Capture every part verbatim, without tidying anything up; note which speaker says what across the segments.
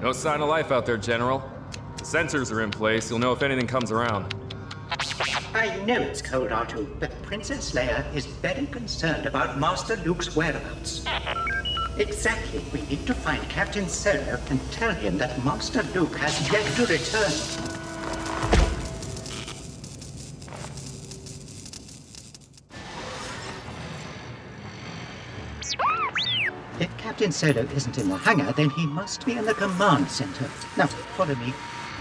Speaker 1: No sign of life out there, General. The sensors are in place. You'll know if anything comes around.
Speaker 2: I know it's cold, R two, but Princess Leia is very concerned about Master Luke's whereabouts. Exactly. We need to find Captain Solo and tell him that Master Luke has yet to return. If Captain Solo isn't in the hangar, then he must be in the command center. Now, follow me.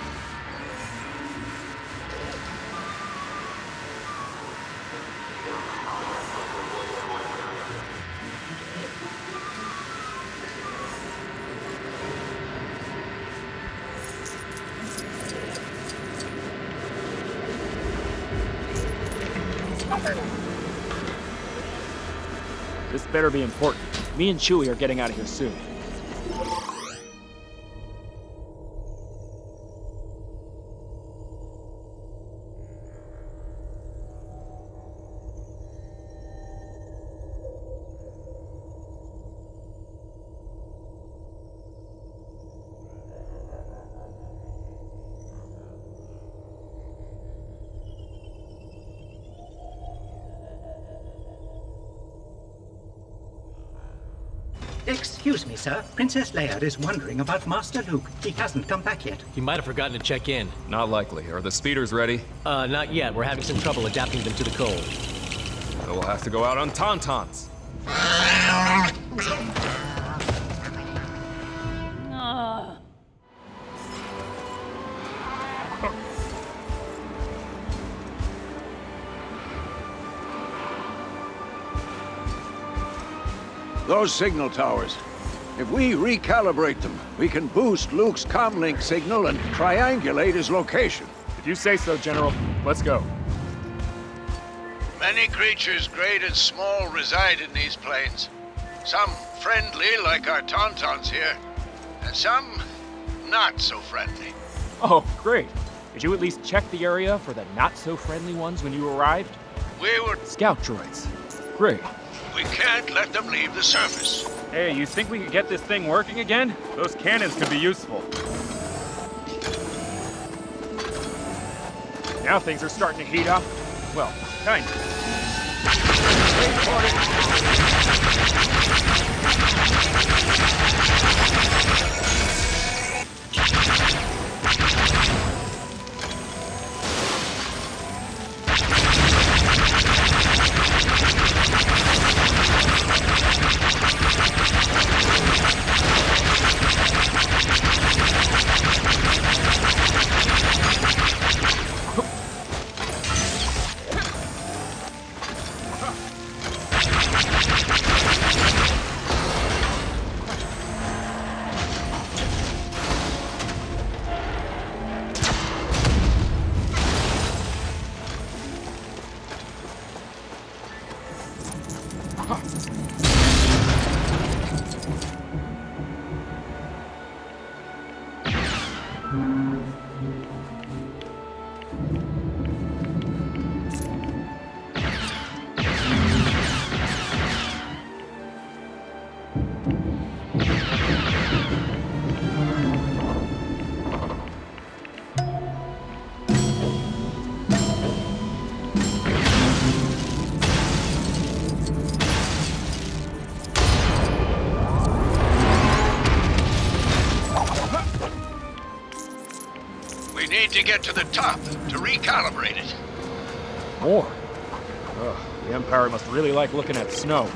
Speaker 3: This better be important. Me and Chewie are getting out of here soon.
Speaker 2: Excuse me, sir. Princess Leia is wondering about Master Luke. He hasn't come back yet.
Speaker 4: He might have forgotten to check in.
Speaker 1: Not likely. Are the speeders ready?
Speaker 4: Uh, not yet. We're having some trouble adapting them to the cold.
Speaker 1: So we'll have to go out on Tauntauns.
Speaker 5: Uh.
Speaker 6: Those signal towers. If we recalibrate them, we can boost Luke's comlink signal and triangulate his location.
Speaker 3: If you say so, General. Let's go.
Speaker 6: Many creatures, great and small, reside in these plains. Some friendly, like our Tauntauns here, and some not so friendly.
Speaker 3: Oh, great. Did you at least check the area for the not-so-friendly ones when you arrived?
Speaker 6: We were...
Speaker 3: Scout droids. Great.
Speaker 6: We can't let them leave the surface.
Speaker 3: Hey, you think we could get this thing working again? Those cannons could be useful. Now things are starting to heat up. Well, kind of. Wait for it.
Speaker 6: To get to the top, to recalibrate it.
Speaker 3: More? Ugh, the Empire must really like looking at snow.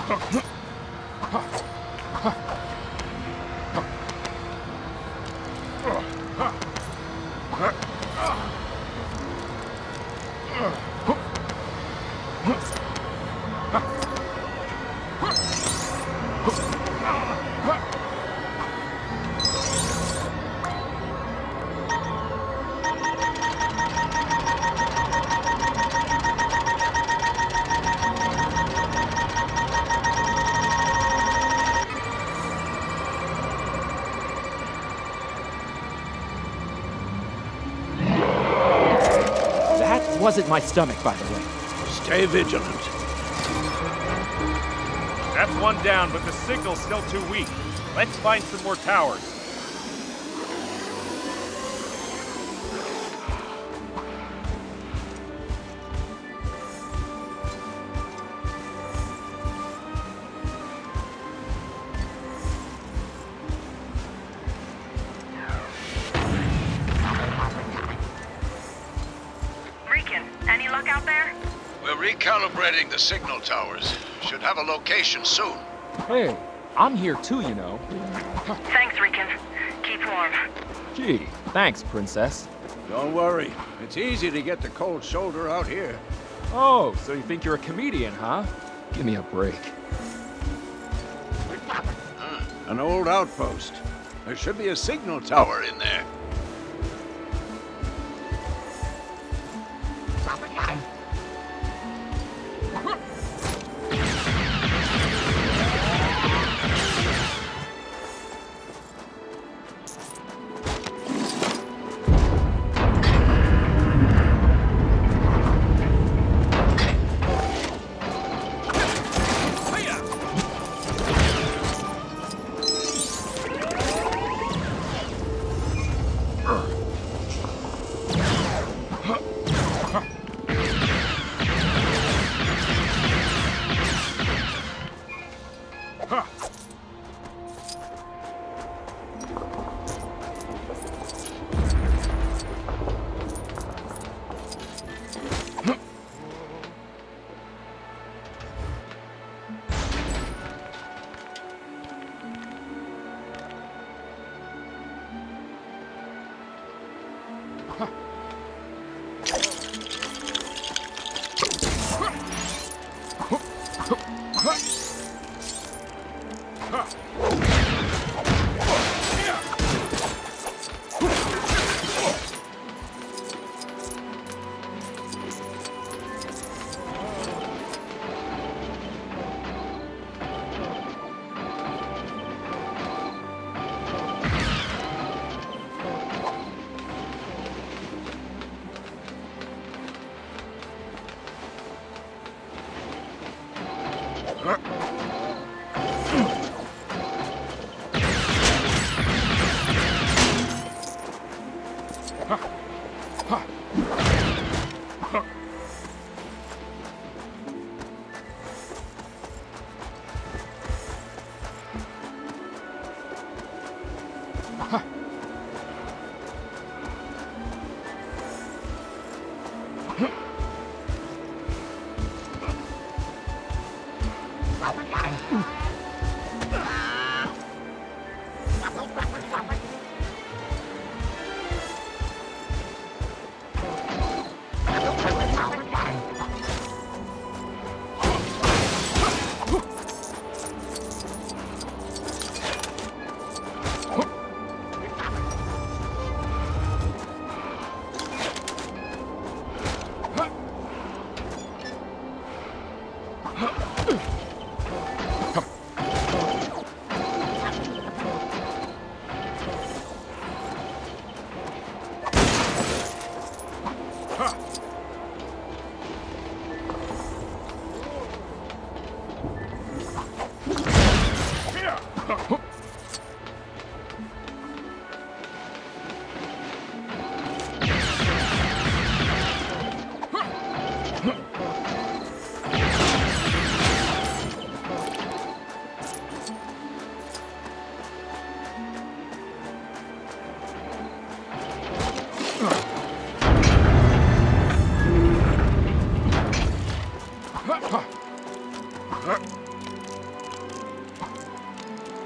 Speaker 5: Wasn't my stomach, by the way.
Speaker 3: Stay vigilant.
Speaker 7: That's one down, but the signal's still too weak. Let's find some more towers.
Speaker 8: Any luck out there?
Speaker 6: We're recalibrating the signal towers. Should have a location soon.
Speaker 5: Hey, I'm here too, you know.
Speaker 8: Thanks, Rican. Keep warm.
Speaker 5: Gee, thanks, Princess.
Speaker 3: Don't worry. It's easy to get the cold shoulder out here.
Speaker 5: Oh, so you think you're a comedian, huh? Give me a break.
Speaker 3: Uh, an old outpost. There should be a signal tower in there.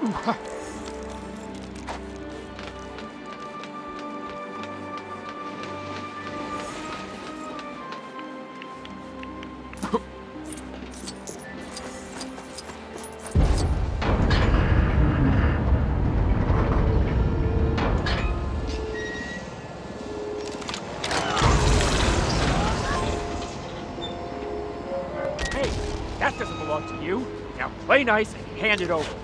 Speaker 7: Hey, that doesn't belong to you. Now play nice and hand it over.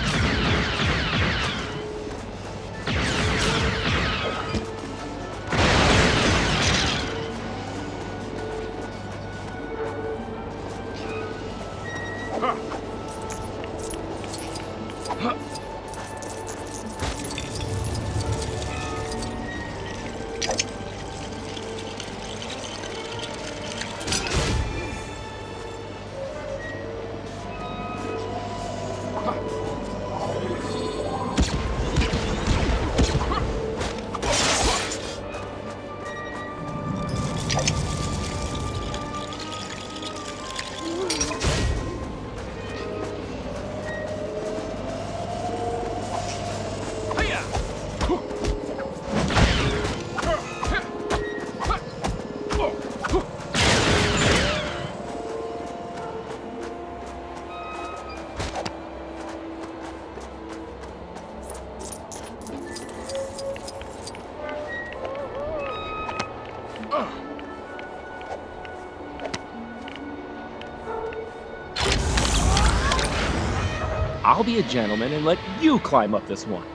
Speaker 5: I'll be a gentleman and let you climb up this one.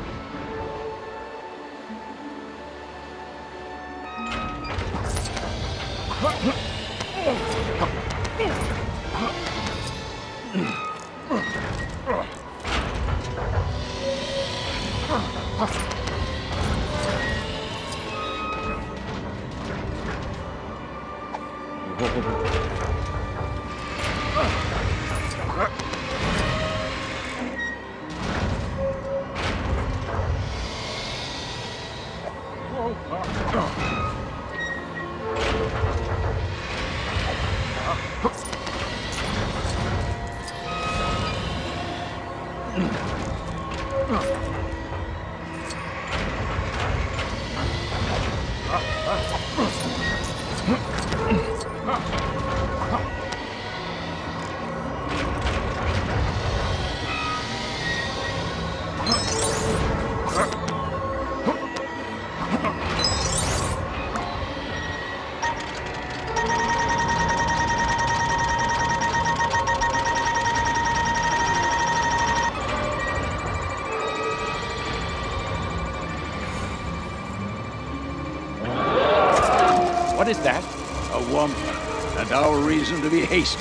Speaker 5: What is that?
Speaker 6: A wumpa, and our reason to be hasty.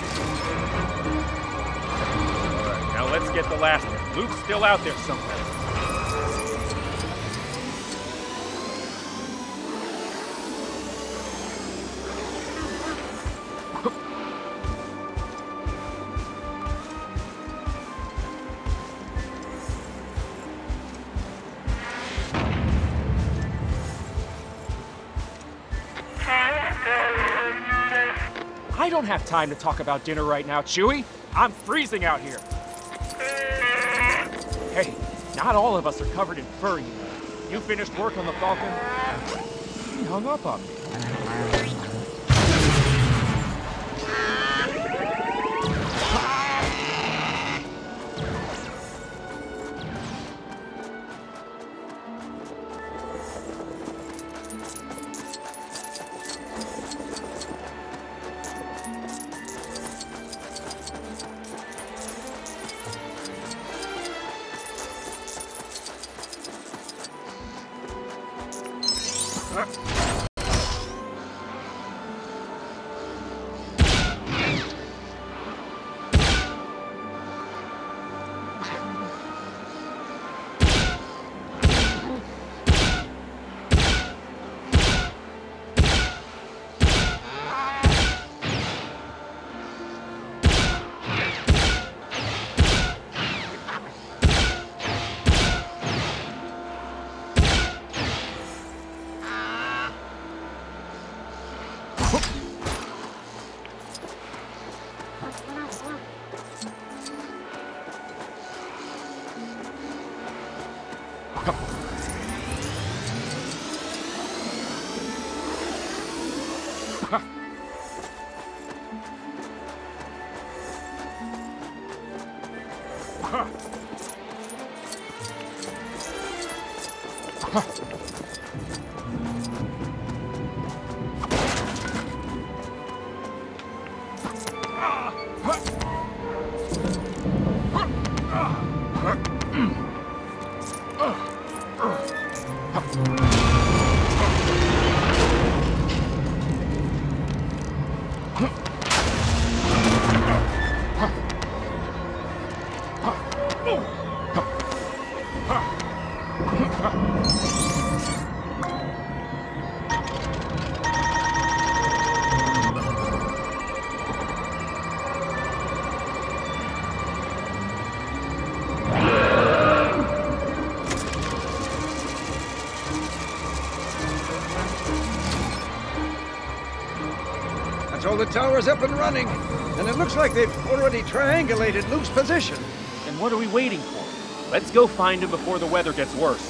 Speaker 7: Alright, now let's get the last one. Luke's still out there somewhere. I don't have time to talk about dinner right now, Chewie. I'm freezing out here. Hey, not all of us are covered in fur, you know. You finished work on the Falcon? He hung up on me.
Speaker 9: So the tower's up and running, and it looks like they've already triangulated Luke's position.
Speaker 7: And what are we waiting for? Let's go find him before the weather gets worse.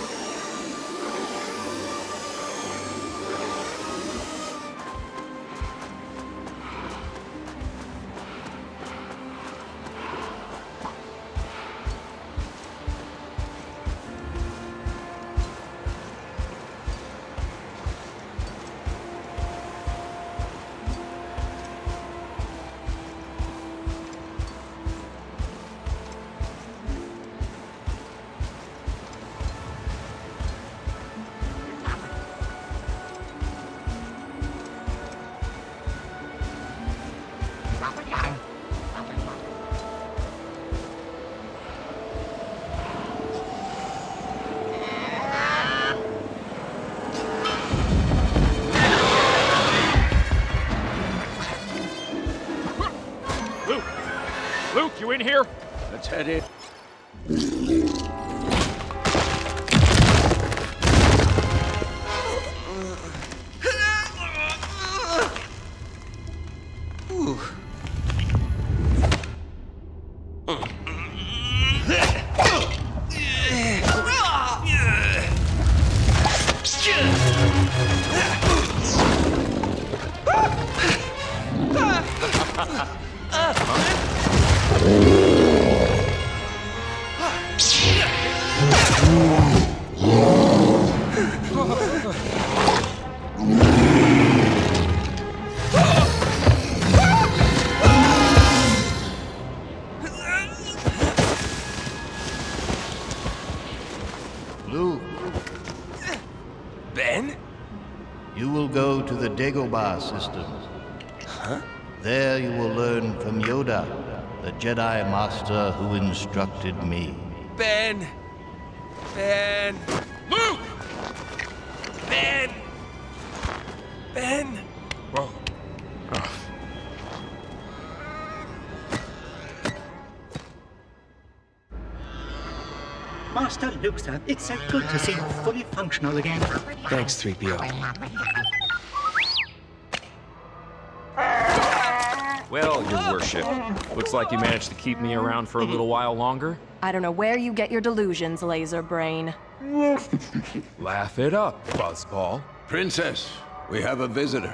Speaker 3: Luke, you in here?
Speaker 9: Let's head in.
Speaker 10: Luke.
Speaker 5: Ben?
Speaker 10: You will go to the Dagobah system.
Speaker 5: Huh?
Speaker 10: There you will learn from Yoda, the Jedi Master who instructed me.
Speaker 5: Ben! Ben! Luke! Ben! Ben! Whoa. Oh.
Speaker 2: Master Luke, sir, it's so good to see you fully functional again.
Speaker 5: Thanks, three P O.
Speaker 1: Well, your worship. Looks like you managed to keep me around for a little while longer.
Speaker 11: I don't know where you get your delusions, laser brain.
Speaker 1: Laugh it up, Buzzball.
Speaker 9: Princess, we have a visitor.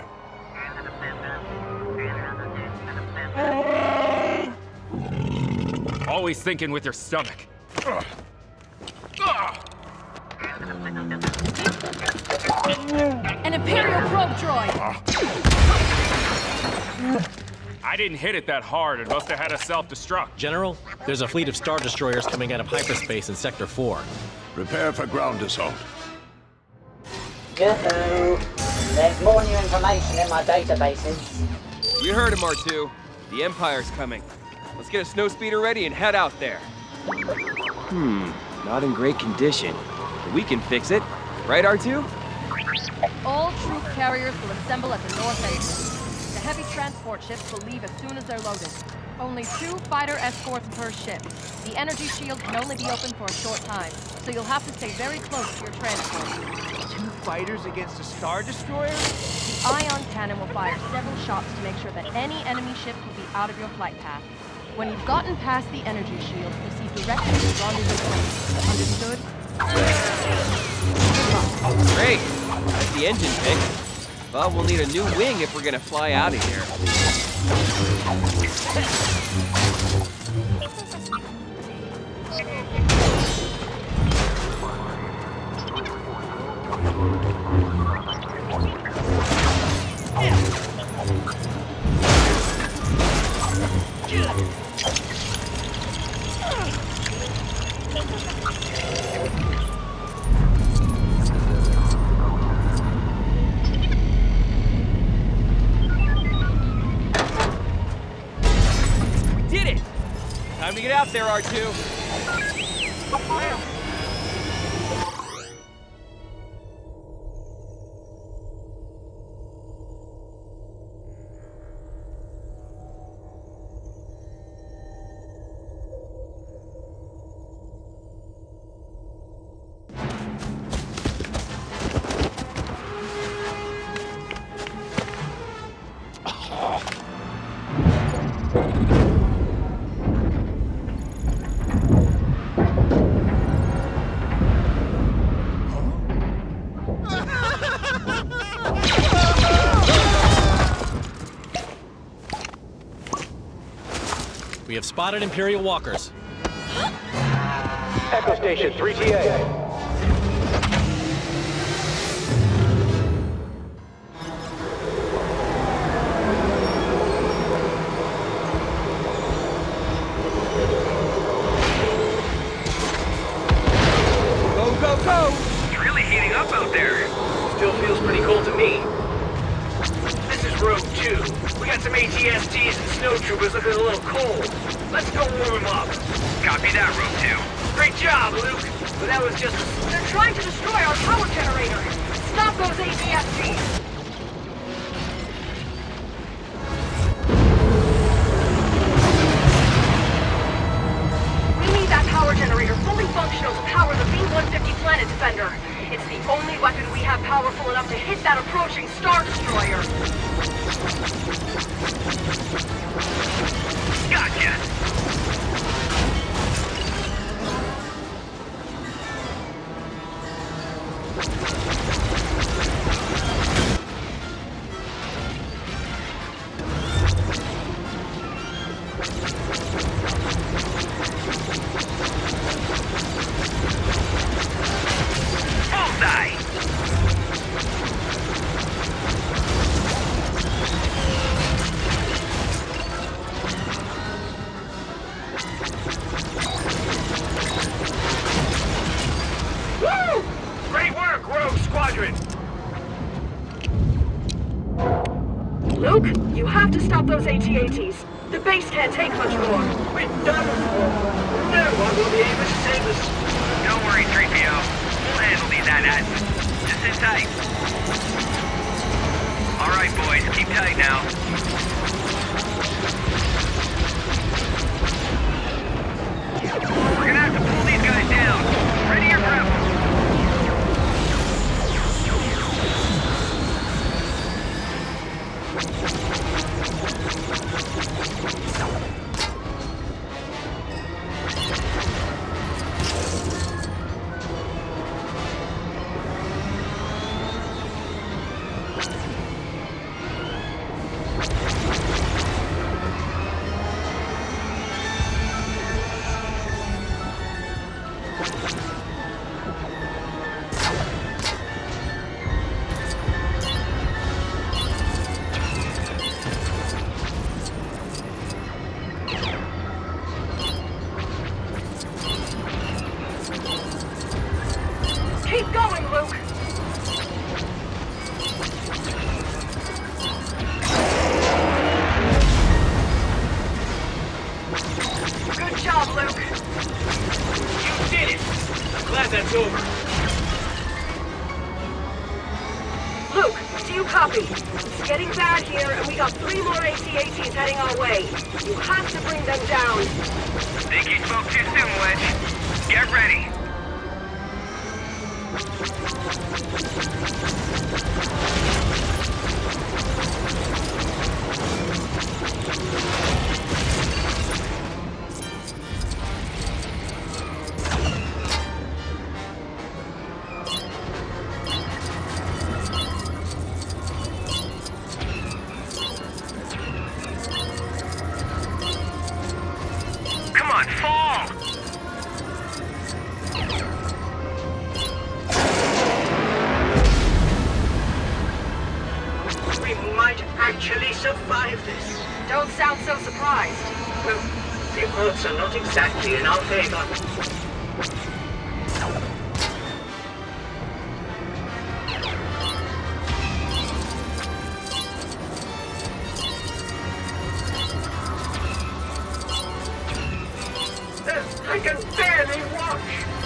Speaker 1: Always thinking with your stomach. Ugh.
Speaker 11: An Imperial probe droid!
Speaker 1: I didn't hit it that hard. It must have had a self-destruct.
Speaker 4: General, there's a fleet of Star Destroyers coming out of hyperspace in Sector four.
Speaker 9: Prepare for ground assault.
Speaker 12: Good. There's more new information in my databases.
Speaker 5: We heard him, R two. The Empire's coming. Let's get a snowspeeder ready and head out there. Hmm, not in great condition. But we can fix it. Right, R two?
Speaker 11: All troop carriers will assemble at the north exit. The heavy transport ships will leave as soon as they're loaded. Only two fighter escorts per ship. The energy shield can only be open for a short time, so you'll have to stay very close to your transport.
Speaker 3: Two fighters against a Star Destroyer?
Speaker 11: The ion cannon will fire several shots to make sure that any enemy ship will be out of your flight path. When you've gotten past the energy shield, proceed directly to the rendezvous point. Understood?
Speaker 5: Great. That's the engine pick. But we'll need a new wing if we're gonna fly out of here. Time to get out there, R two.
Speaker 4: We have spotted Imperial walkers.
Speaker 13: Echo Station, three T A.
Speaker 5: Go, go, go!
Speaker 14: It's really heating up out there. Still feels pretty cold to me. This is Rogue two. We got some A T S Ts and snowtroopers looking a little cold. Let's go warm them up. Copy that, Rogue two. Great job, Luke. But that was just...
Speaker 11: They're trying to destroy our power generator. Stop those A T S Ts. We need that power generator fully functional to power the B one fifty Planet Defender. It's the only weapon we have powerful enough to hit that approaching Star Destroyer.
Speaker 14: Gotcha! Bullseye! Woo! Great work, Rogue Squadron!
Speaker 11: Luke, you have to stop those A T A Ts. The base can't take much more.
Speaker 14: We're done before. No one will be able to save us. Don't worry, three P O. We'll handle these AT-ATs. Just sit tight. All right, boys, keep tight now. We're gonna have to pull these guys down. Ready your grapple.
Speaker 11: Keep going, Luke. Good job, Luke.
Speaker 14: You did it! I'm glad that's over.
Speaker 11: Luke, do you copy? It's getting bad here, and we got three more A T A Ts heading our way. You have to bring them down.
Speaker 14: Think you spoke too soon, Wedge. Get ready. Odds are not exactly in our favor. I can barely watch!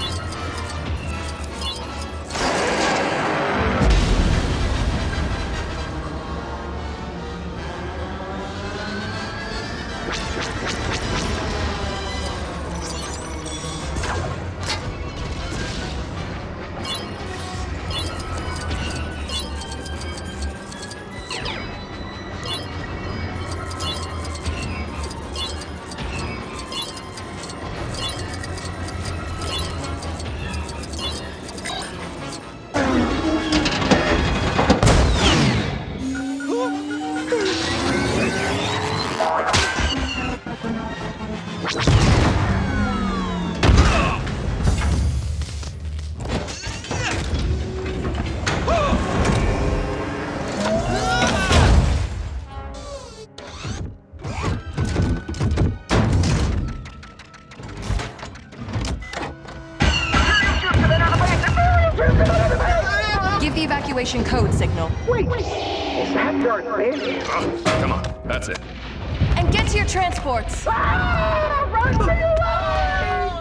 Speaker 11: Give the evacuation code signal.
Speaker 14: Wait, is that Darth Vader?
Speaker 1: Oh, come on, that's it.
Speaker 11: And get to your transports!
Speaker 14: Ah, run for your life!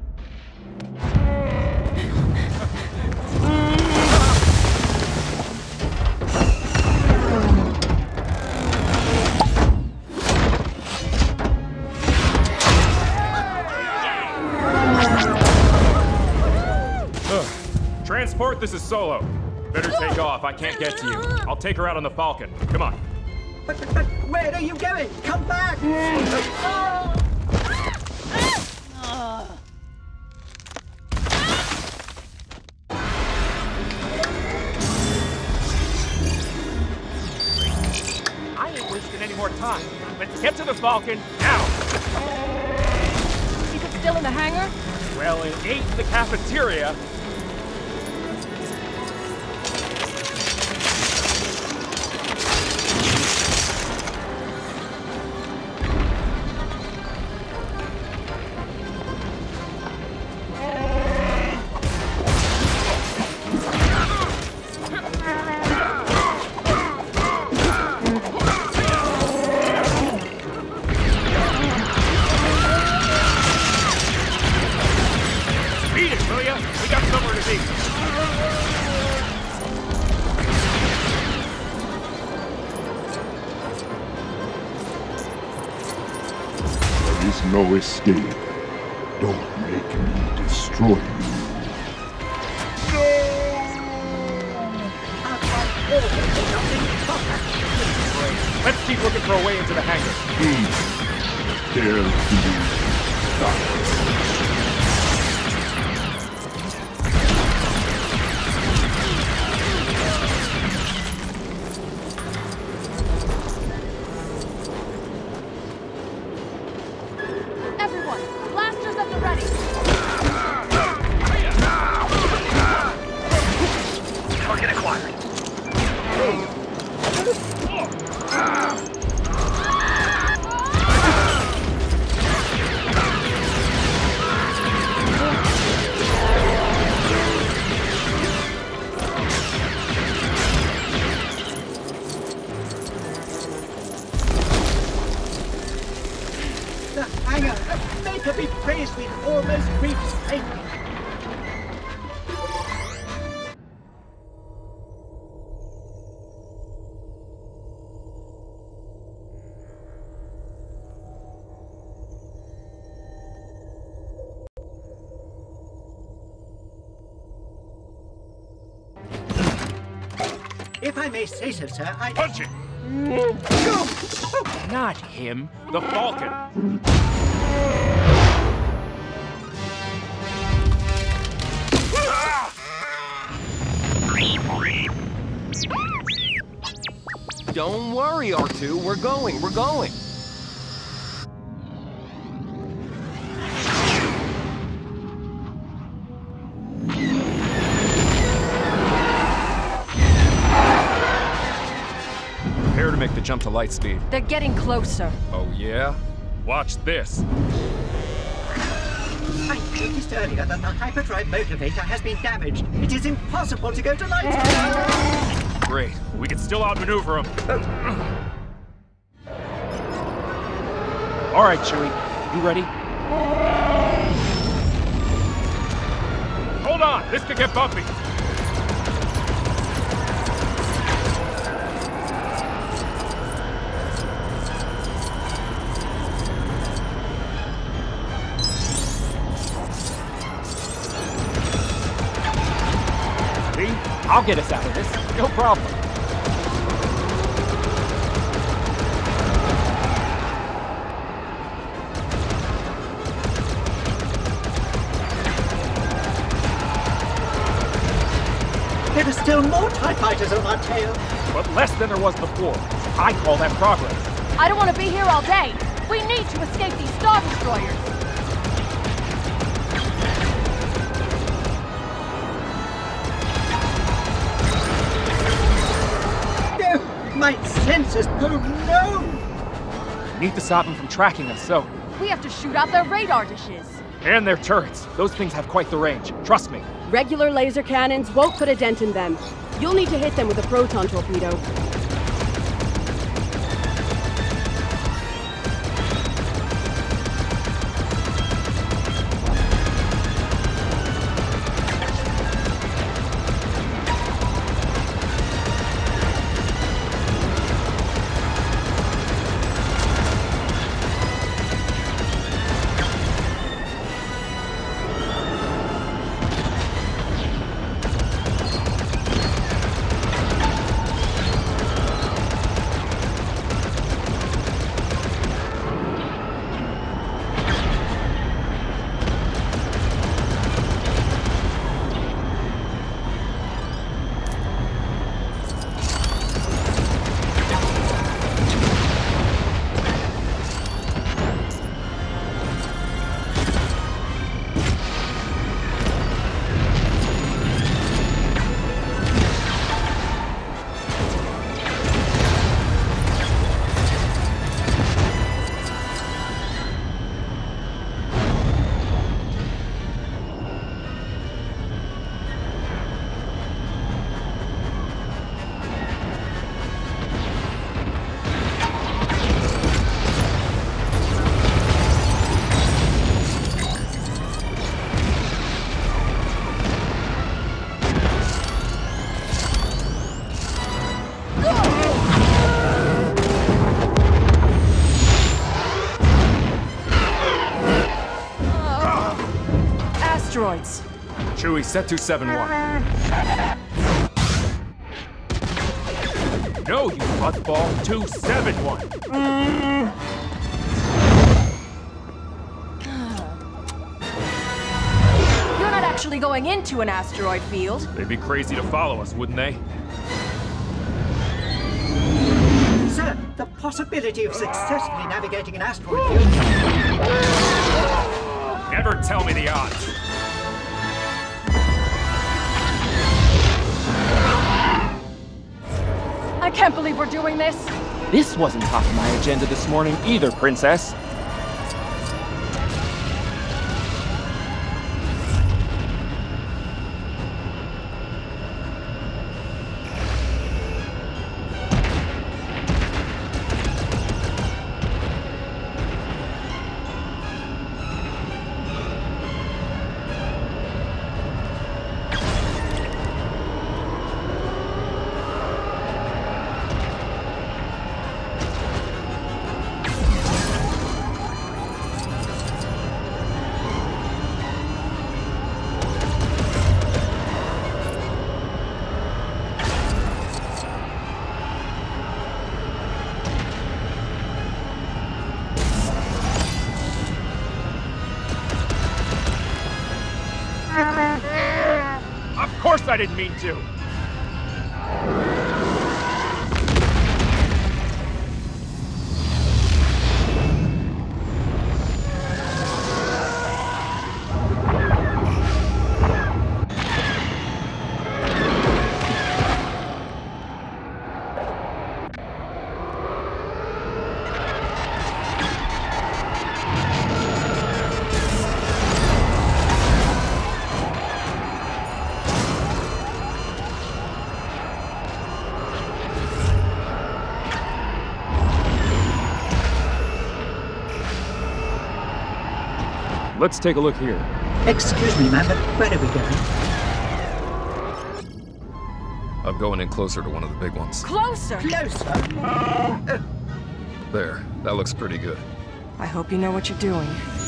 Speaker 7: Transport, this is Solo. Better take off. I can't get to you. I'll take her out on the Falcon. Come on.
Speaker 2: But, but, but where are you going? Come back!
Speaker 7: I ain't wasting any more time. Let's get to the Falcon now.
Speaker 11: Is it still in the hangar?
Speaker 7: Well, it ain't the cafeteria.
Speaker 15: No escape. Don't make me destroy you.
Speaker 7: Let's keep looking for a way into the hangar.
Speaker 15: Hmm. Dare to stop.
Speaker 2: If I may say so, sir, I...
Speaker 7: Punch it! Not him, the Falcon.
Speaker 5: Don't worry, R two. We're going, we're going.
Speaker 1: Prepare to make the jump to light speed.
Speaker 11: They're getting closer.
Speaker 1: Oh, yeah? Watch this.
Speaker 2: I noticed earlier that the hyperdrive motivator has been damaged. It is impossible to go to light.
Speaker 1: Great. We can still outmaneuver him.
Speaker 7: All right, Chewie. You ready?
Speaker 1: Hold on. This could get bumpy.
Speaker 7: I'll get us out of this. No problem.
Speaker 2: There are still more TIE fighters on our tail.
Speaker 7: But less than there was before. I call that progress.
Speaker 11: I don't want to be here all day. We need to escape these Star Destroyers.
Speaker 2: My sensors! Oh no!
Speaker 7: Need to stop them from tracking us, so...
Speaker 11: We have to shoot out their radar dishes.
Speaker 7: And their turrets. Those things have quite the range. Trust me.
Speaker 16: Regular laser cannons won't put a dent in them. You'll need to hit them with a proton torpedo.
Speaker 11: Asteroids.
Speaker 1: Chewie, set two seven one. No, you fuzzball. two seven one.
Speaker 11: You're not actually going into an asteroid field.
Speaker 1: They'd be crazy to follow us, wouldn't they?
Speaker 2: Sir, the possibility of successfully navigating an asteroid field...
Speaker 1: Never tell me the odds.
Speaker 11: I can't believe we're doing this.
Speaker 7: This wasn't top of my agenda this morning either, Princess. Of course I didn't mean to! Let's take a look here.
Speaker 2: Excuse me, ma'am, but where are we going?
Speaker 1: I'm going in closer to one of the big ones.
Speaker 11: Closer!
Speaker 2: Closer?
Speaker 1: There, that looks pretty good.
Speaker 11: I hope you know what you're doing.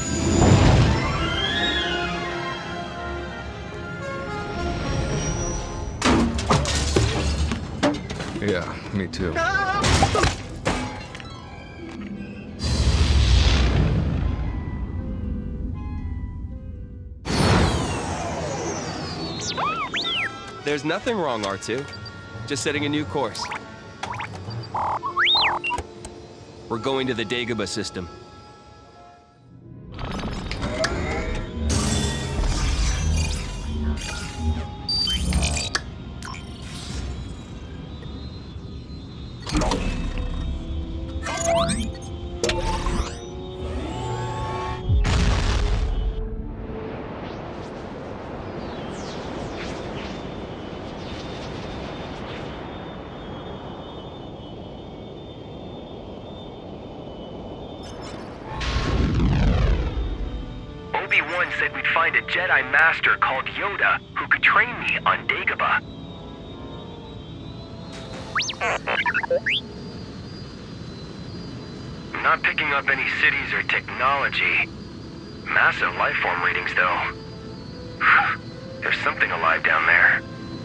Speaker 1: Yeah, me too.
Speaker 5: There's nothing wrong, R two. Just setting a new course. We're going to the Dagobah system.
Speaker 14: Obi-Wan said we'd find a Jedi Master called Yoda who could train me on Dagobah. I'm not picking up any cities or technology. Massive lifeform readings, though. There's something alive down there.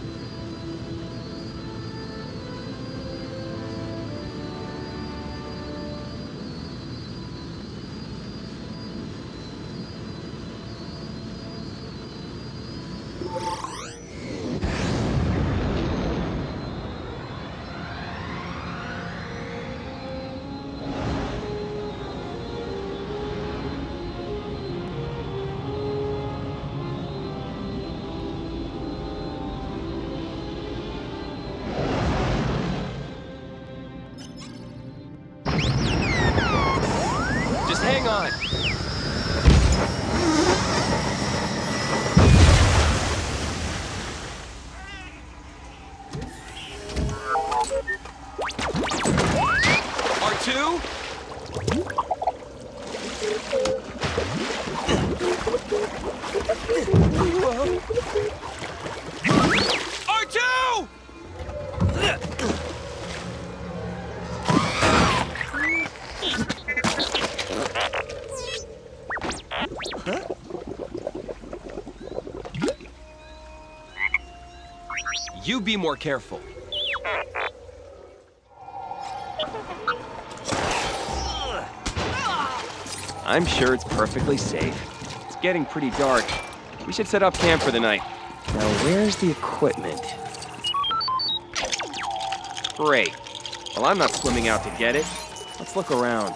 Speaker 5: Just hang on. R two? R two! You be more careful. I'm sure it's perfectly safe. It's getting pretty dark. We should set up camp for the night. Now, where's the equipment? Great. Well, I'm not swimming out to get it. Let's look around.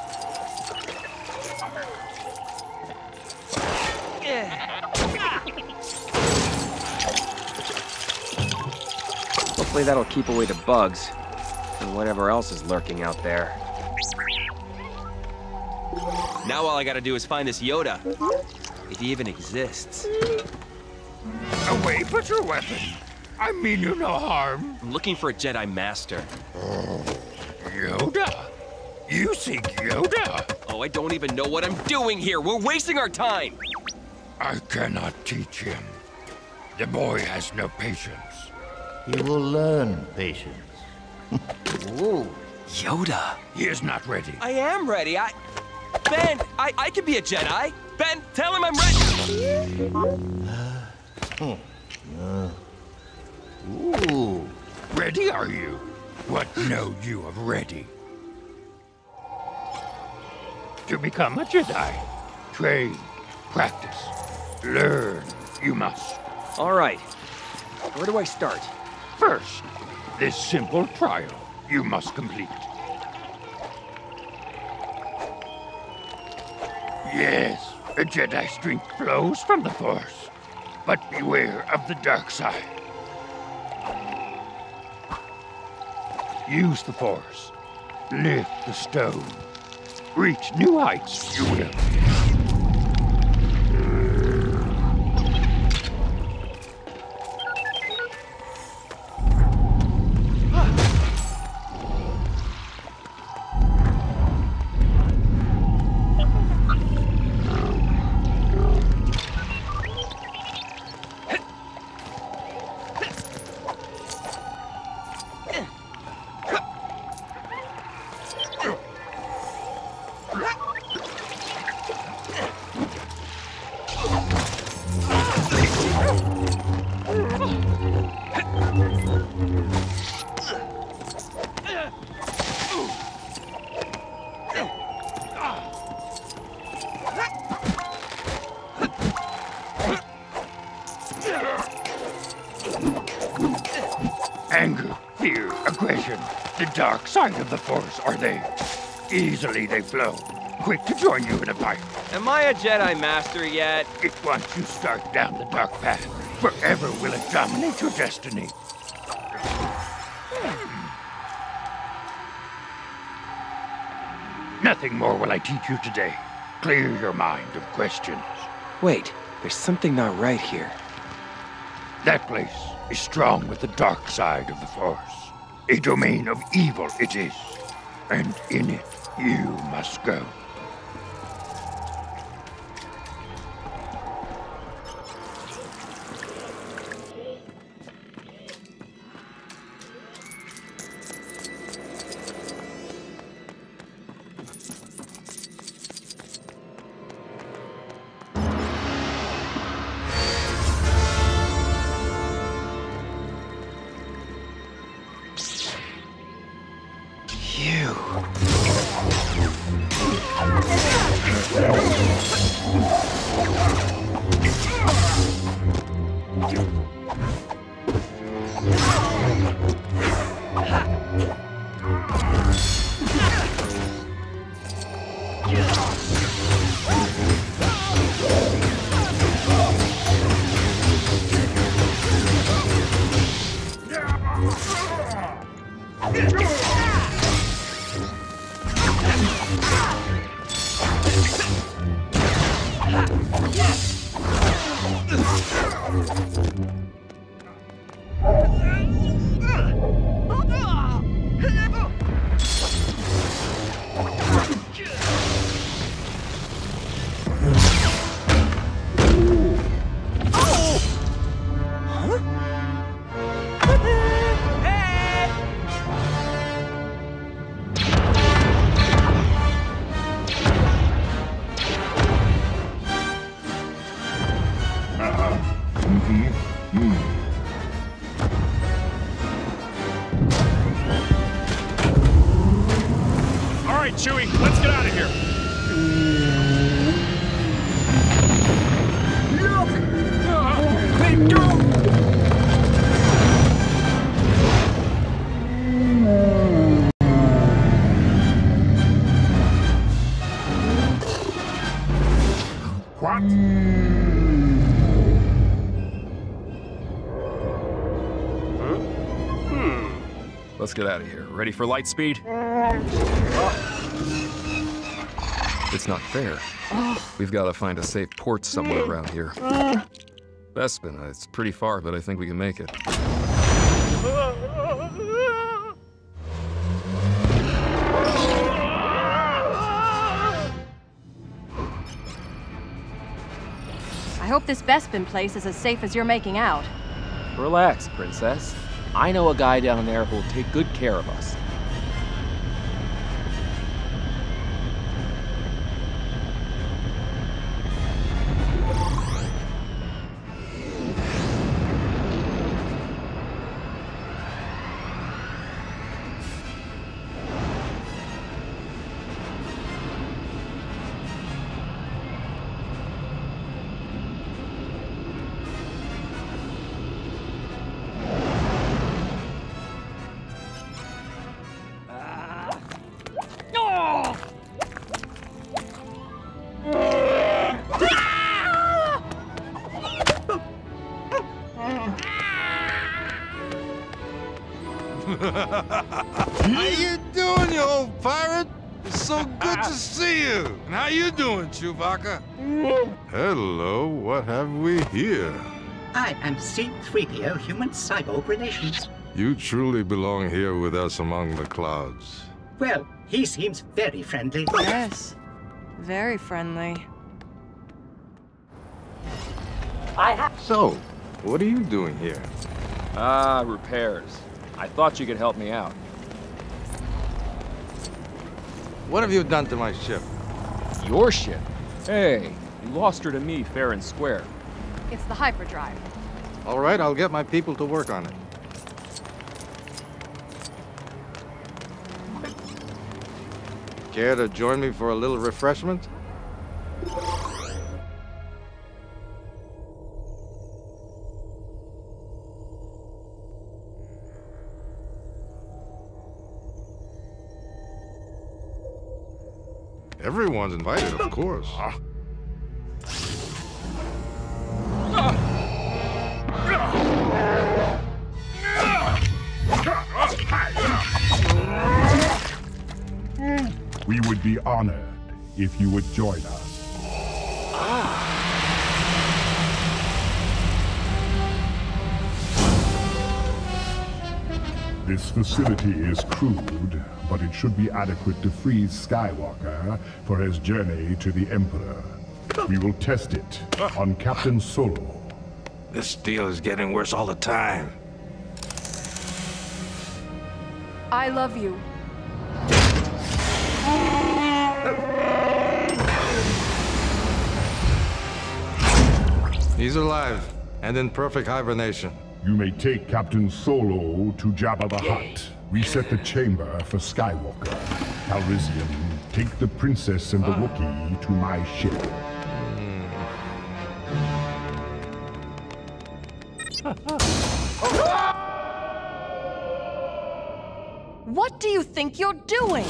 Speaker 5: Hopefully that'll keep away the bugs and whatever else is lurking out there. Now all I gotta do is find this Yoda, if he even exists.
Speaker 3: Away, put your weapon. I mean you no harm.
Speaker 5: I'm looking for a Jedi Master.
Speaker 3: Yoda? You seek Yoda?
Speaker 5: Oh, I don't even know what I'm doing here. We're wasting our time.
Speaker 3: I cannot teach him. The boy has no patience.
Speaker 10: He will learn patience.
Speaker 5: Ooh, Yoda.
Speaker 3: He is not ready.
Speaker 5: I am ready. I... Ben, I, I can be a Jedi. Ben, tell him I'm ready.
Speaker 10: uh, uh, ooh.
Speaker 3: Ready are you? What know you of ready? To become a Jedi, train, practice, learn, you must.
Speaker 5: All right. Where do I start?
Speaker 3: First, this simple trial you must complete. Yes, a Jedi strength flows from the Force, but beware of the dark side. Use the Force. Lift the stone. Reach new heights, you will. dark side of the Force, are they? Easily they flow. Quick to join you in a fight.
Speaker 5: Am I a Jedi Master yet?
Speaker 3: If once you start down the dark path, forever will it dominate your destiny. Nothing more will I teach you today. Clear your mind of questions.
Speaker 5: Wait, there's something not right here.
Speaker 3: That place is strong with the dark side of the Force. A domain of evil it is. And in it, you must go.
Speaker 7: Chewie, let's get out of here. Look! Uh, they don't!
Speaker 15: What?
Speaker 1: Huh? Hmm. Let's get out of here. Ready for light speed? It's not fair. We've got to find a safe port somewhere around here. Bespin, it's pretty far, but I think we can make it.
Speaker 11: I hope this Bespin place is as safe as you're making out.
Speaker 7: Relax, Princess. I know a guy down there who'll take good care of us.
Speaker 17: How you doing, you old pirate? It's so good to see you. And how you doing, Chewbacca? Hello, what have we here?
Speaker 2: I am C three P O Human Cyborg Relations.
Speaker 17: You truly belong here with us among the clouds.
Speaker 2: Well, he seems very friendly.
Speaker 11: Yes, very friendly.
Speaker 12: I have.
Speaker 17: So, what are you doing here?
Speaker 7: Ah, repairs. I thought you could help me out.
Speaker 17: What have you done to my ship?
Speaker 7: Your ship? Hey, you lost her to me fair and square.
Speaker 11: It's the hyperdrive.
Speaker 17: All right, I'll get my people to work on it. Care to join me for a little refreshment? Everyone's invited, of course.
Speaker 15: We would be honored if you would join us. This facility is crude, but it should be adequate to freeze Skywalker for his journey to the Emperor. We will test it on Captain Solo.
Speaker 9: This deal is getting worse all the time.
Speaker 11: I love you.
Speaker 17: He's alive, and in perfect hibernation.
Speaker 15: You may take Captain Solo to Jabba the Hutt. Reset the chamber for Skywalker. Calrissian, take the princess and the Wookiee to my ship.
Speaker 11: What do you think you're doing?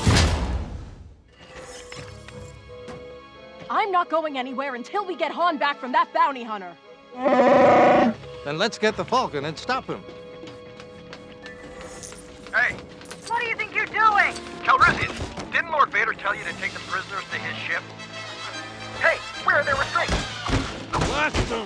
Speaker 11: I'm not going anywhere until we get Han back from that bounty hunter.
Speaker 9: Then let's get the Falcon and stop him.
Speaker 14: Hey! What do you think you're doing? Calrissian, didn't Lord Vader tell you to take the prisoners to his ship? Hey, where are their restraints?
Speaker 17: Blast them!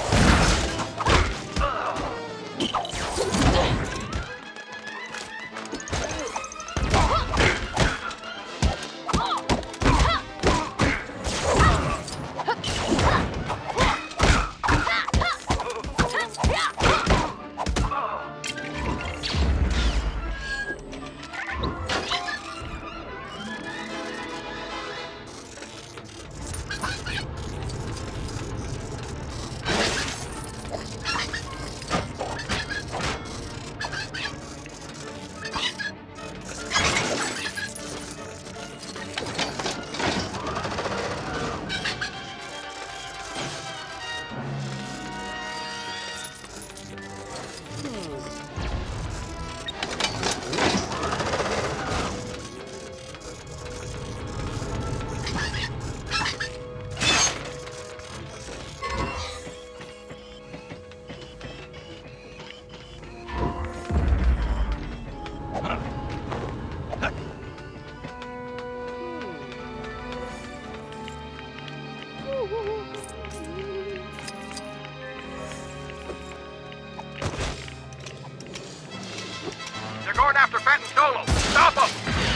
Speaker 14: They're going after Fenton Solo. Stop them!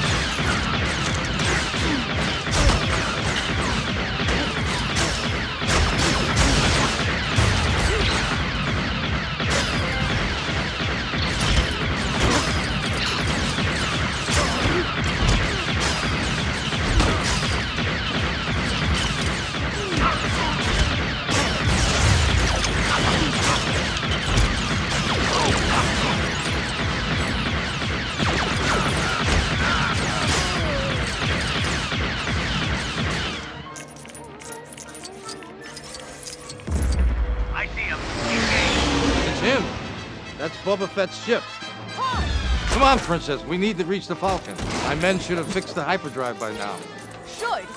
Speaker 9: That's Boba Fett's ship. Come on, Princess. We need to reach the Falcon. My men should have fixed the hyperdrive by now.
Speaker 11: Should.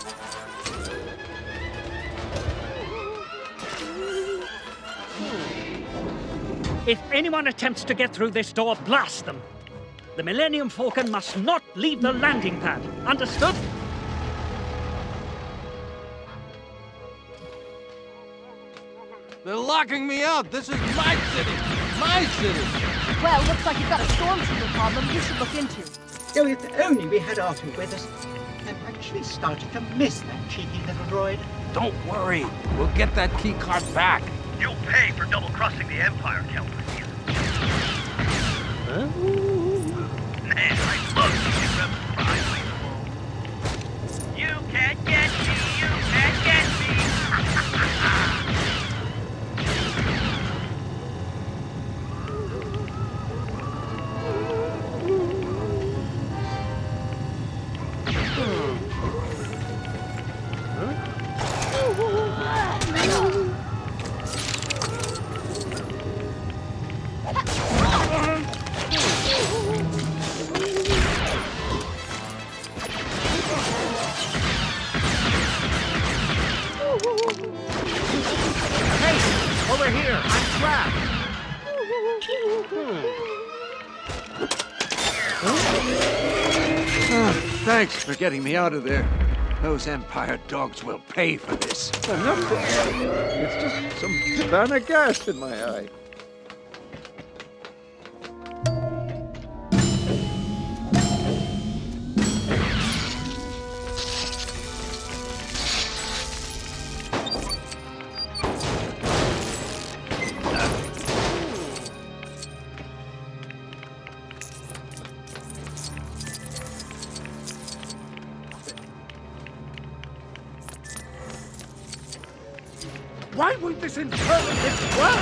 Speaker 18: If anyone attempts to get through this door, blast them. The Millennium Falcon must not leave the landing pad. Understood?
Speaker 9: They're locking me out. This is my city. My city.
Speaker 11: Well, looks like you've got a stormtrooper problem you should look into.
Speaker 2: Oh, if only we had Arthur with us. I'm actually starting to miss that cheeky little droid.
Speaker 9: Don't worry. We'll get that key card back.
Speaker 14: You'll pay for double-crossing the Empire, Calrissian.
Speaker 18: Huh?
Speaker 14: Man, I love seeing rebels prize. You can't get me, you can't get me. over here. I'm trapped.
Speaker 3: Ah, thanks for getting me out of there. Those Empire dogs will pay for this.
Speaker 9: Enough. It's just some Havana gas in my eye.
Speaker 14: Why won't this infernal lift work?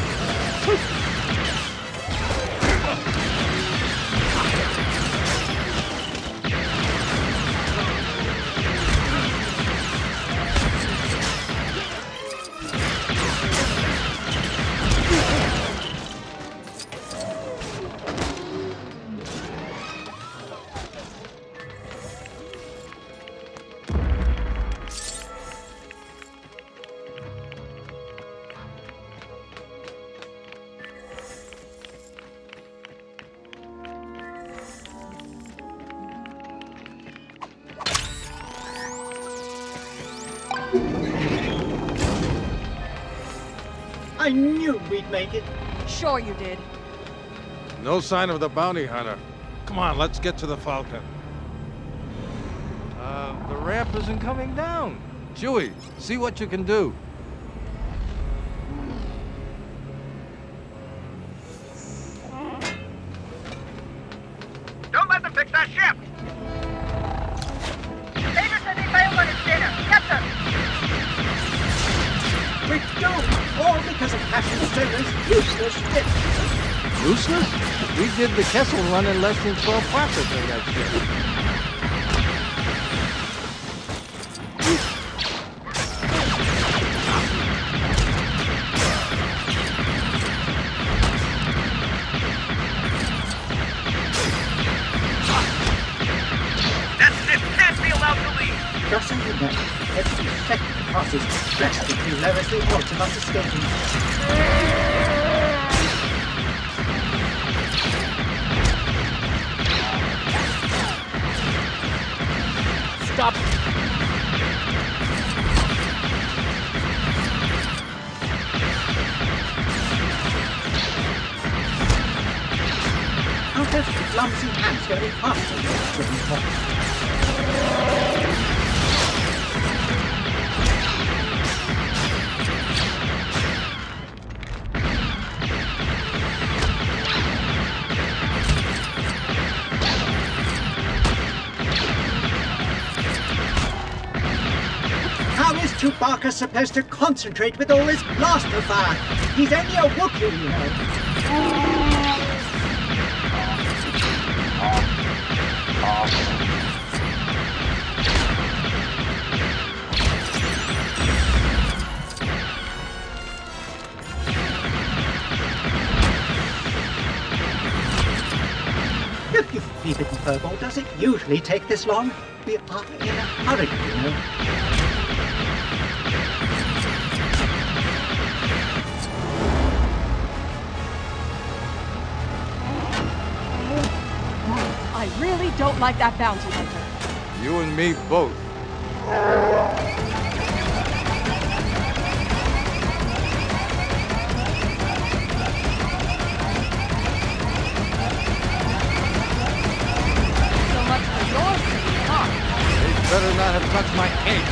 Speaker 2: I knew we'd make it.
Speaker 11: Sure you did.
Speaker 9: No sign of the bounty hunter. Come on, let's get to the Falcon. Uh, the ramp isn't coming down. Chewie, see what you can do.
Speaker 14: Don't let them fix that ship!
Speaker 8: Vader said they failed on his data. Get them!
Speaker 2: We don't! All because of Captain Solar's useless ship.
Speaker 9: Useless? We did the Kessel run in less than twelve profits in that ship.
Speaker 14: That ship can't be allowed to leave!
Speaker 2: Just so you know, every second that passes, drastically lowers the odds of us escaping.
Speaker 4: Stop!
Speaker 2: How does clumsy hands go any faster than this driven box? How is Chewbacca supposed to concentrate with all this blaster fire? He's only a Wookiee, you know. Look, you bee-bitten furball, does it usually take this long? We are in a hurry, you know.
Speaker 11: I really don't like that bounty hunter.
Speaker 9: You and me both.
Speaker 11: So much for your sake, huh?
Speaker 9: They better not have touched my cake.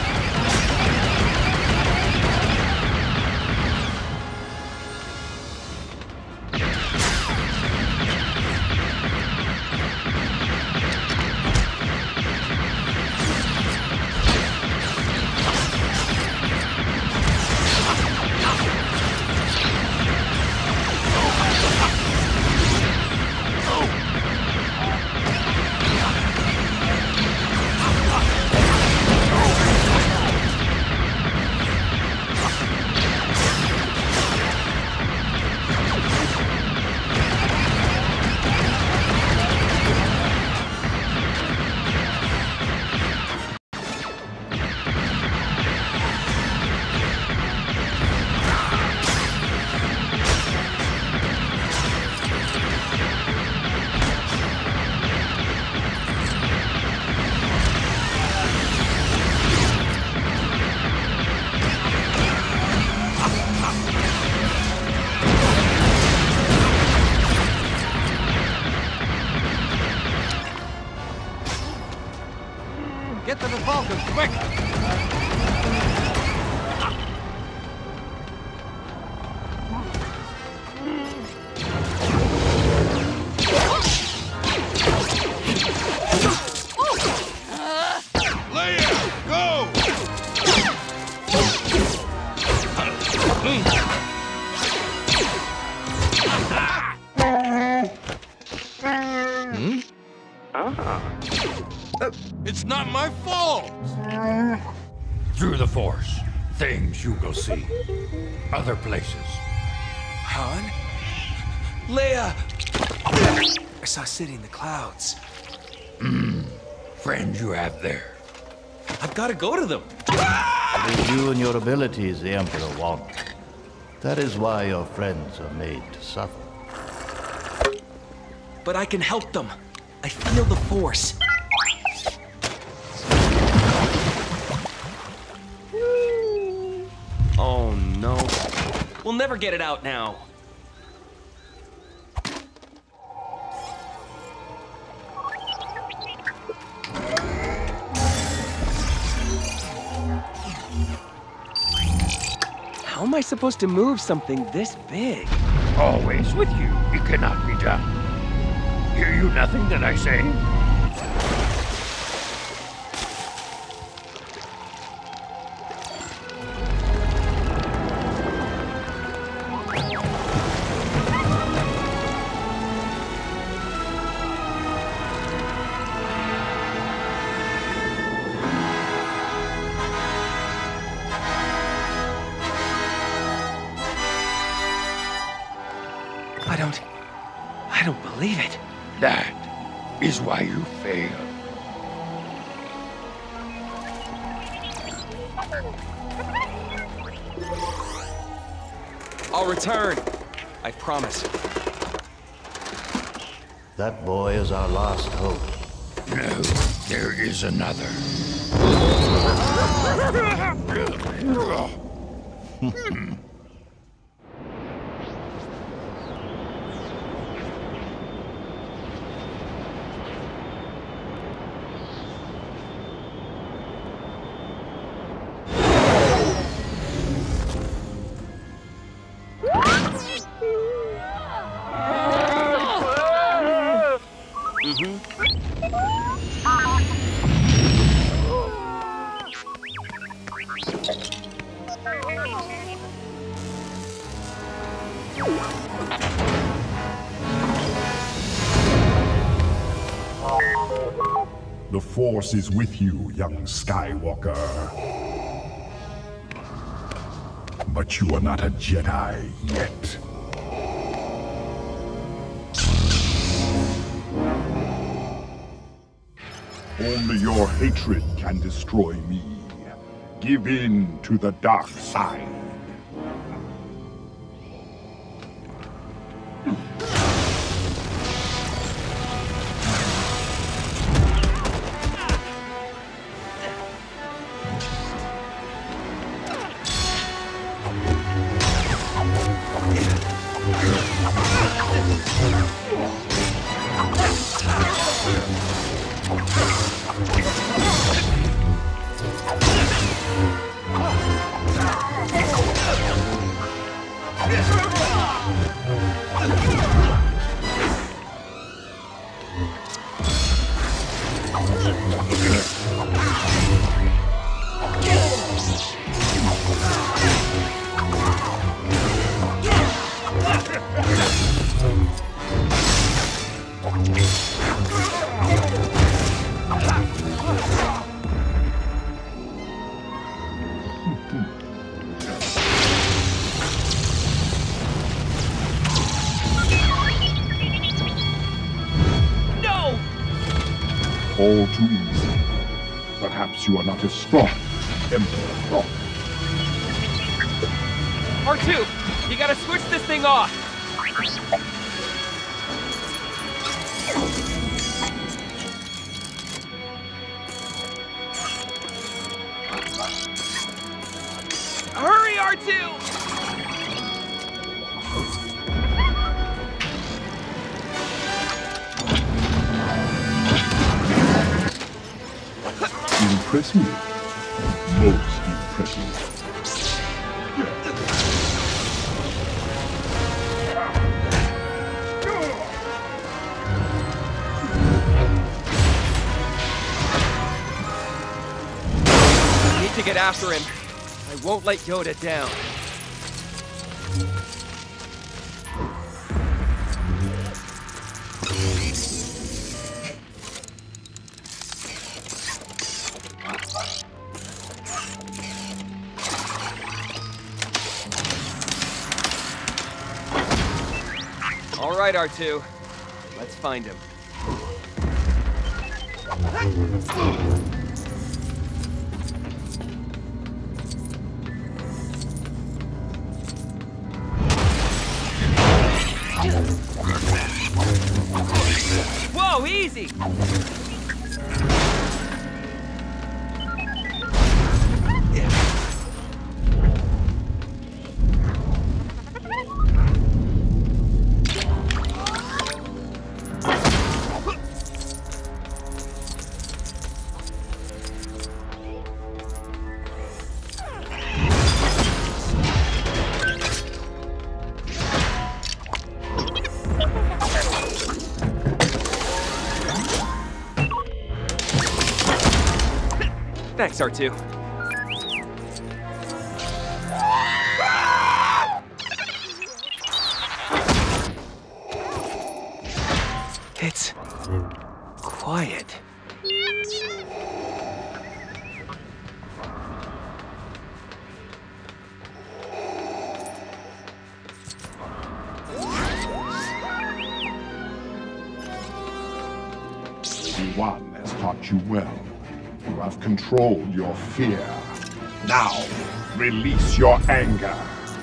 Speaker 17: Hmm? It's not my fault!
Speaker 3: Through the Force, things you will see. Other places.
Speaker 5: Han? Leia! I saw a city in the clouds.
Speaker 3: Hmm. Friends you have there.
Speaker 5: I've got to go to them.
Speaker 10: It is you and your abilities the Emperor wants. That is why your friends are made to suffer.
Speaker 5: But I can help them. I feel the Force. Oh no. We'll never get it out now. How am I supposed to move something this big?
Speaker 3: Always with you, it cannot be done. Hear you nothing that I say?
Speaker 5: I don't... I don't believe it.
Speaker 3: That is why you fail.
Speaker 5: I'll return. I promise.
Speaker 10: That boy is our last hope.
Speaker 3: No, there is another. Hmm.
Speaker 15: The Force is with you, young Skywalker. But you are not a Jedi yet. Only your hatred can destroy me. Give in to the dark side. All too easy. Perhaps you are not as strong as Emperor thought.
Speaker 5: R two, you gotta switch this thing off. Hurry, R two!
Speaker 15: Impressive. Most impressive.
Speaker 5: I need to get after him. I won't let Yoda down. All right, R two. Let's find him. Whoa, easy! Thanks, R two. It's quiet.
Speaker 15: One has taught you well. You have controlled your fear. Now, release your anger.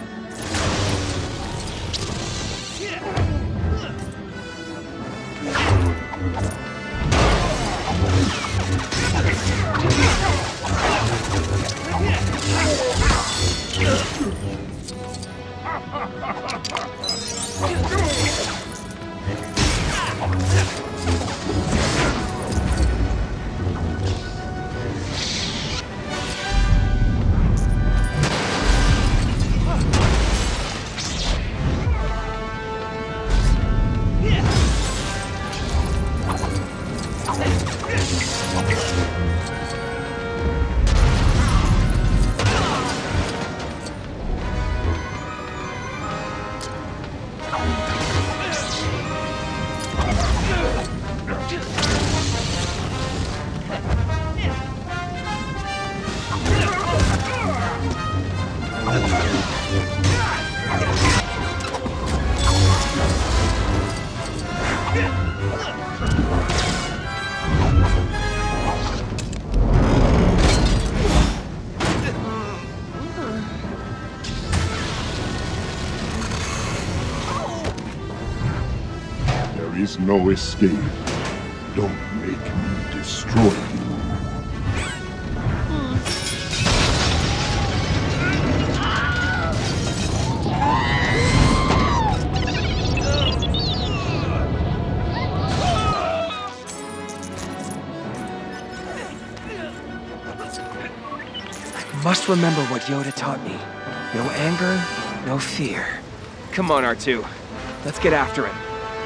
Speaker 15: There is no escape. Don't make me destroy you.
Speaker 5: Must remember what Yoda taught me. No anger, no fear. Come on, R two. Let's get after him.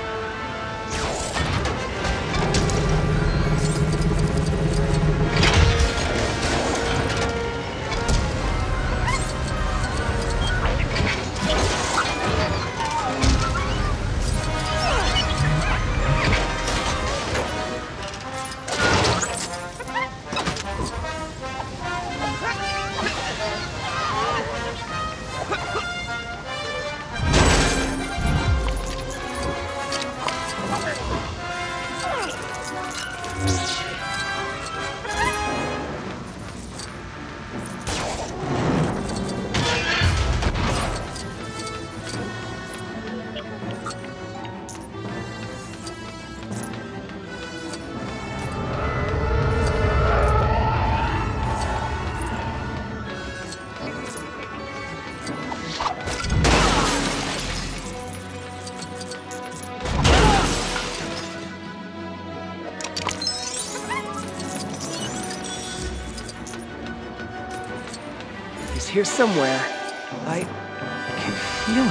Speaker 5: He's here somewhere. I can feel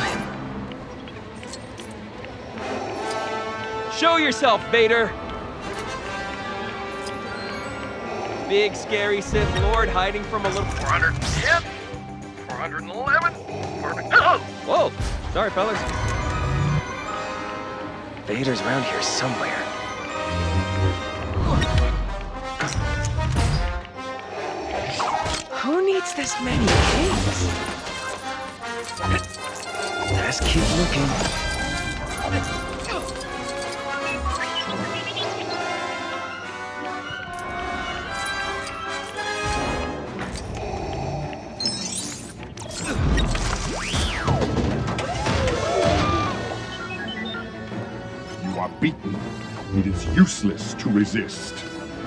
Speaker 5: him. Show yourself, Vader! Big, scary Sith Lord hiding from a little...
Speaker 14: four hundred ten, four hundred eleven, oh!
Speaker 5: Whoa! Sorry, fellas. Vader's around here somewhere. Who needs this many kids? Let's keep looking.
Speaker 15: You are beaten. It is useless to resist.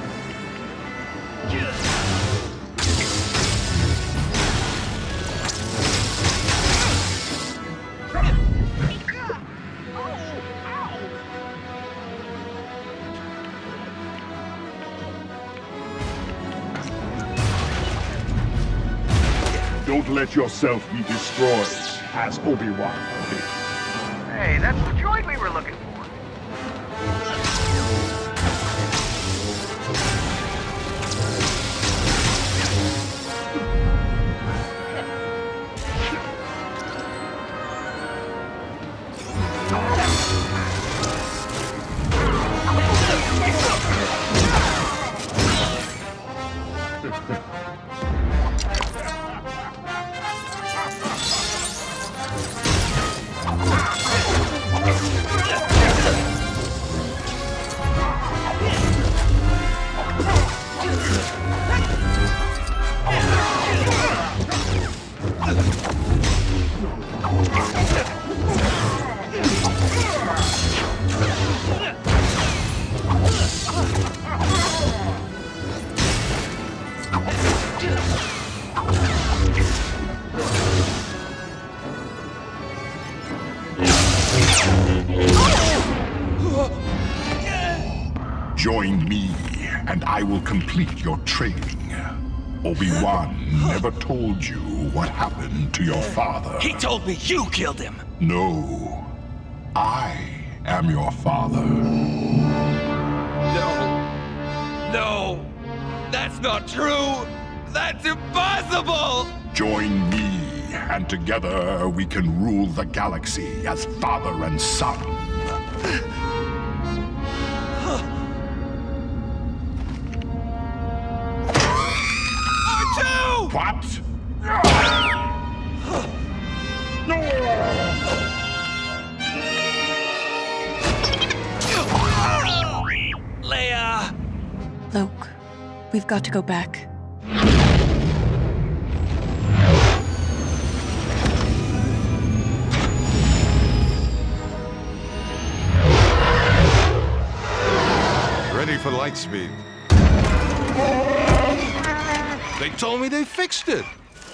Speaker 15: Don't let yourself be destroyed, as Obi-Wan did.
Speaker 13: Hey, that's the droid we were looking for.
Speaker 15: Join me, and I will complete your training. Obi-Wan never told you what happened to your father.
Speaker 14: He told me you killed him.
Speaker 15: No. I am your father.
Speaker 5: No. No. That's not true. That's impossible.
Speaker 15: Join me, and together we can rule the galaxy as father and son. What?
Speaker 14: Leia!
Speaker 19: Luke, we've got to go back.
Speaker 17: Ready for light speed. They told me they fixed it.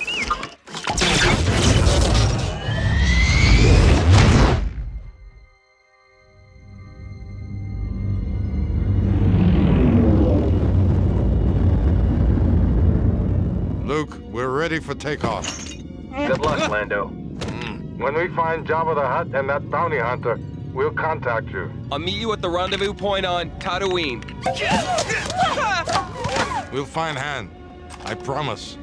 Speaker 17: Luke, we're ready for takeoff.
Speaker 20: Good luck, Lando. When we find Jabba the Hutt and that bounty hunter, we'll contact you.
Speaker 5: I'll meet you at the rendezvous point on Tatooine.
Speaker 17: We'll find Han. I promise.